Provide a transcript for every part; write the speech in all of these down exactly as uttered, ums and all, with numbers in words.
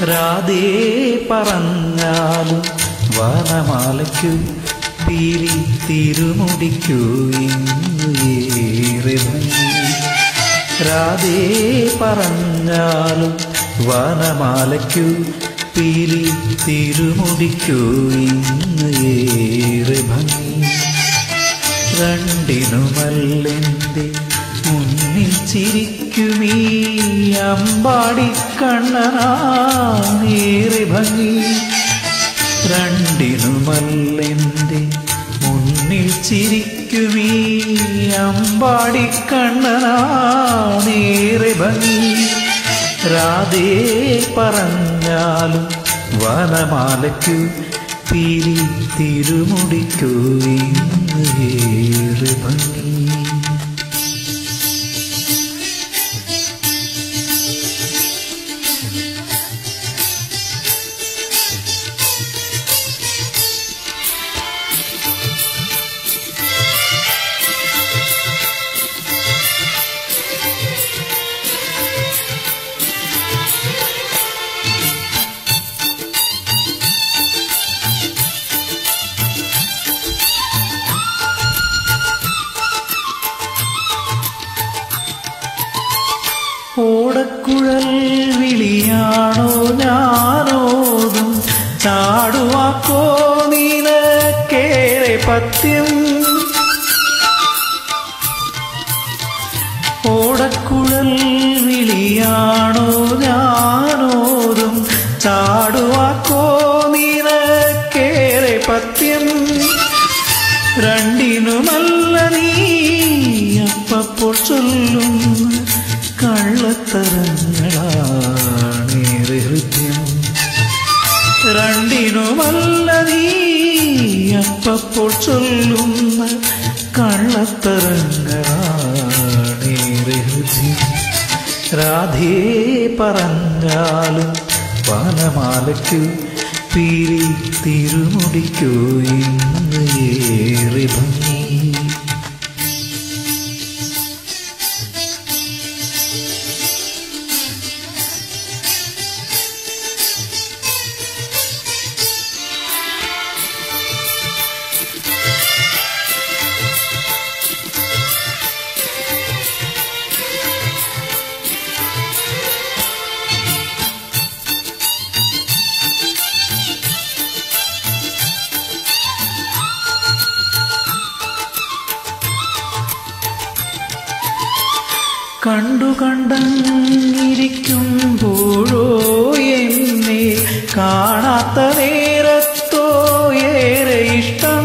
രാധേ പറഞ്ഞാലും വനമാലയ്ക്കു പീലി തിരുമുടിക്കു ഇന്ന് ഏറെ ഭംഗി. രാധേ പറഞ്ഞാലും വനമാലയ്ക്കു പീലി തിരുമുടിക്കു ഇന്ന് ഏറെ ഭംഗി. രണ്ടിനുമല്ലെന്റെ മുന്നിൽ ചിരിക്കുമീ അമ്പാടിക്കണ്ണനാണേറെ ഭംഗി. രണ്ടിനുമല്ലെന്റെ മുന്നിൽ ചിരിക്കുമീ അമ്പാടിക്കണ്ണനാണേറെ ഭംഗി. രാധേ പറഞ്ഞാലും വനമാലയ്ക്കു പീലി തിരുമുടിക്കു ഇന്ന് ഏറെ ഭംഗി. ഓടക്കുഴൽ വിളിയാണോ ഞാനോതും ചാടുവാക്കോ നിനക്കേറെ പത്യം. ഓടക്കുഴൽ വിളിയാണോ ഞാനോതും ചാടുവാക്കോ നിനക്കേറെ പത്യം. രണ്ടിനുമല്ല നീ അപ്പപ്പോൾ ചൊല്ലും കള്ളത്തരങ്ങളാണേറെ ഹൃദ്യം. രണ്ടിനുമല്ല നീ അപ്പപ്പോൾ ചൊല്ലുന്ന കള്ളത്തരങ്ങളാണേറെ ഹൃദ്യം. രാധേ പറഞ്ഞാലും വനമാലയ്ക്കു പീലി തിരുമുടിക്കു ഇന്ന് ഏറെ ഭംഗി. കണ്ടു കണ്ടങ്ങിരിക്കുമ്പോഴോ എന്നെ കാണാത്ത നേരത്തോ ഏറെ ഇഷ്ടം.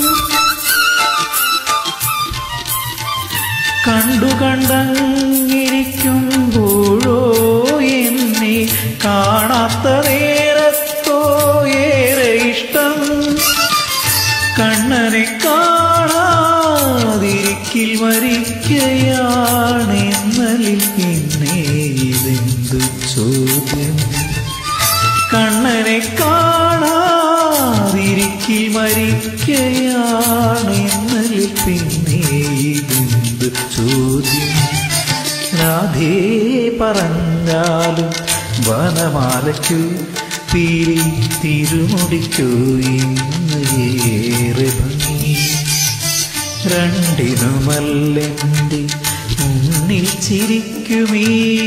കണ്ടു കണ്ടങ്ങിരിക്കുമ്പോഴോ എന്നെ കാണാത്ത നേരത്തോ ഏറെ ഇഷ്ടം. കണ്ണനെ കാണാതിരിക്കിൽ മരിക്കയാണെന്നലിൽ പിന്നെ ഇതെന്തു ചോദ്യം. കണ്ണനെ കാണാതിരിക്കിൽ മരിക്കയാണെന്നലിൽ പിന്നെ ഇതെന്തു ചോദ്യം. രാധേ പറഞ്ഞാലും വനമാലയ്ക്കു പീലി തിരുമുടിക്കു ഇന്ന് ഏറെ ഭംഗി. രണ്ടിനുമല്ലെന്റെ മുന്നിൽ ചിരിക്കുമീ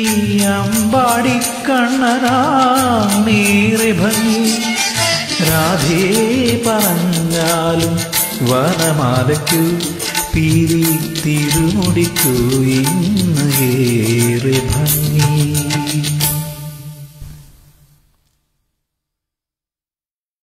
അമ്പാടിക്കണ്ണനാണേറെ ഭംഗി. രാധേ പറഞ്ഞാലും വനമാലയ്ക്കു പീലി തിരുമുടിക്കു ഇന്ന് ഏറെ ഭംഗി.